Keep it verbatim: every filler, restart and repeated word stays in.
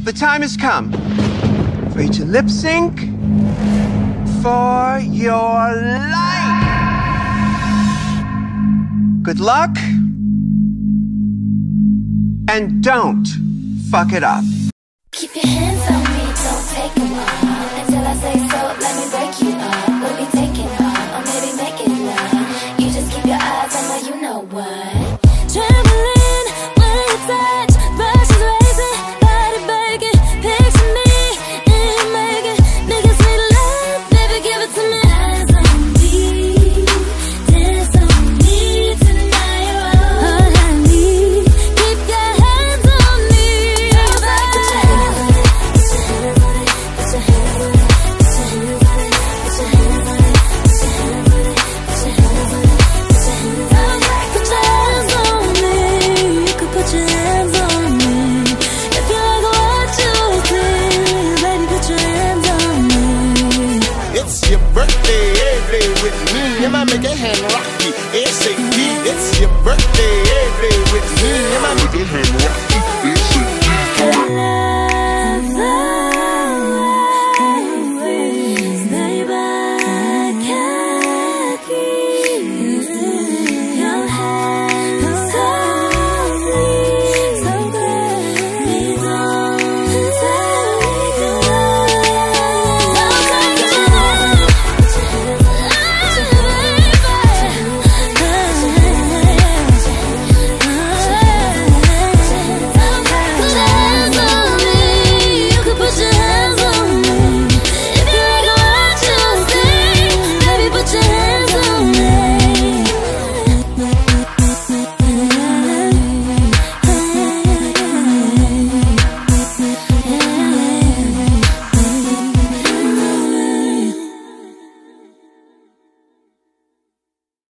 The time has come for you to lip sync for your life. Good luck, and don't fuck it up. Keep your hands on me, don't take them off. Until I say so, let me break you up. We'll be taking off, or maybe making love. You just keep your eyes on my you know what. Trembling when you touch, brushes raising, body baking. Picture me and you making niggas need love, baby give it to me. Eyes on me, dance on me tonight. All I need, keep your hands on me. Put your hands on it, put your hands on it, put your hands on it, put your hands on it, put your hands on it, put your hands on it, put your hands on it, put your hands on it. Put your hands on me, you can put your hands on me. If you like what you see, baby, put your hands on me. It's your birthday, every day with me. You might make a hand rocky, S A D. It's your birthday, every day with me. You might make a hand rocky, S A D.